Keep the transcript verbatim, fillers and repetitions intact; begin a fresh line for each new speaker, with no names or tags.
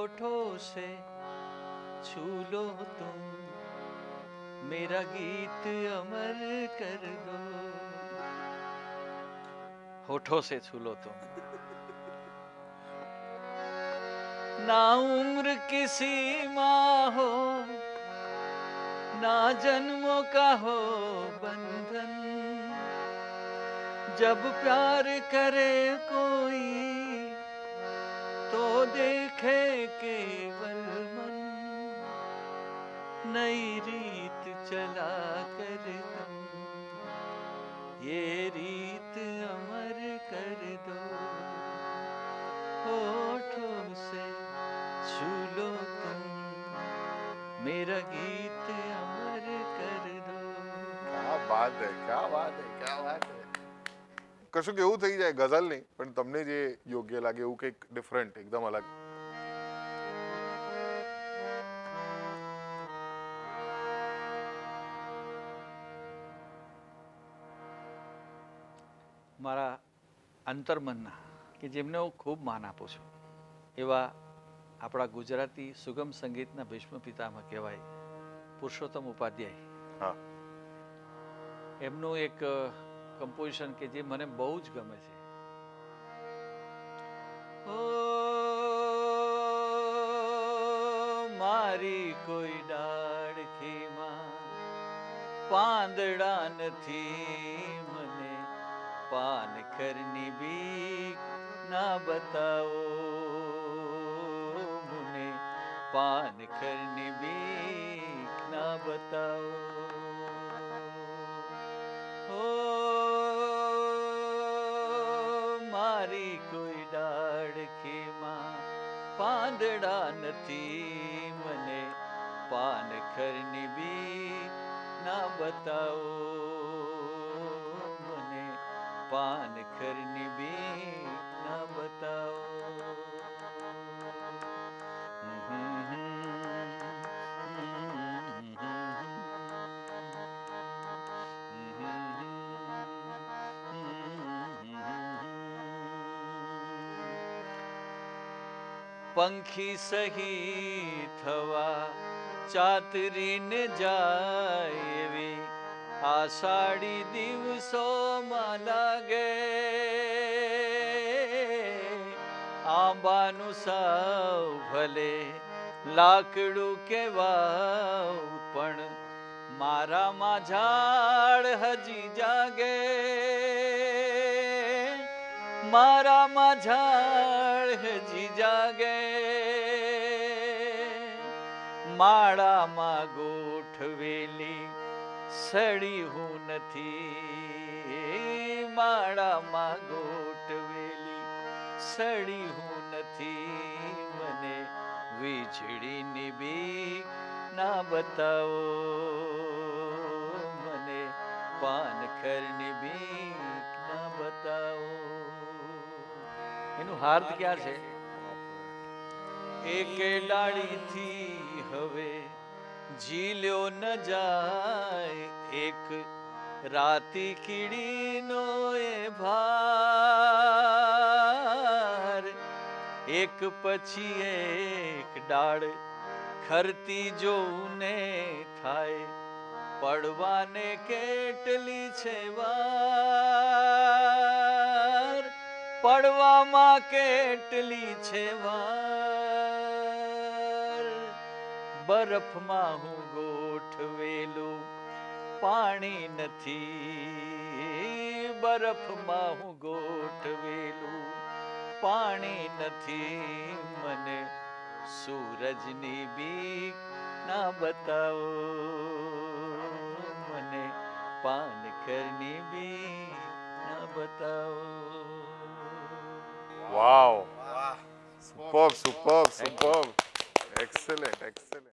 होठों से छू लो तुम, मेरा गीत अमर कर दो। होठों से छू लो तुम। ना उम्र की सीमा हो, ना जन्मों का हो बंधन, जब प्यार करे कोई तो देखे केवल मन, नई रीत चला कर तुम, ये रीत अमर कर दो। होठों से छू लो तुम, मेरा गीत अमर कर दो।
क्या बात है, क्या बात है, क्या बात है। કશું કેવું થઈ જાય, ગઝલ નહીં પણ તમને જે યોગ્ય લાગે એવું કંઈક ડિફરન્ટ, એકદમ અલગ.
મારા અંતર્મનના કે જેમને હું ખૂબ માન આપું છું એવા આપણા ગુજરાતી સુગમ સંગીતના ભીષ્મ પિતામહ કહેવાય પુરુષોત્તમ ઉપાધ્યાય.
હા,
એમનું એક કમ્પોઝિશન કે જે મને બહુ જ ગમે છે. ઓ મારી કોઈ ડાળખીમાં પાંદડા નથી, મને પાનખરની બીક ના બતાવો, મને પાનખરની બીક ના બતાવો. ઓ મારી કોઈ ડાળખીમાં પાંદડા નથી, મને પાનખરની બીક ના બતાવો, મને પાનખરની બીક ના બતાવો. પંખી સહી થવા ચાતરીને જાય એવી આષાઢી દિવસોમાં લાગે, આંબાનું સાવ ભલે લાકડું કેવાવ પણ મારામાં ઝાડ હજી જાગે, મારામાં ઝાડ હજી જાગે. માળામાં ગોઠવેલી સડી હું નથી, માળામાં ગોઠવેલી સડી હું નથી, મને વીજળીની બીક ના બતાવો, મને પાનખરની બીક ના બતાવો. એનું હાર્દ ક્યાં છે? એકે ડાળીથી હવે ઝીલ્યો ન જાય, એક રાતી કીડીનો એ ભાર, એક પછી એક ડાળ ખરતી જોઉં ને થાય, પડવાને કેટલી છે વાર, પડવામાં કેટલી છે વાર. બરફમાં હું ગોઠવેલું પાણી નથી, બરફમાં હું ગોઠવેલું પાણી નથી, મને સૂરજની બીક ના બતાવો, મને પાનખરની બીક ના બતાવો.
Wow, superb, superb, superb, excellent, excellent.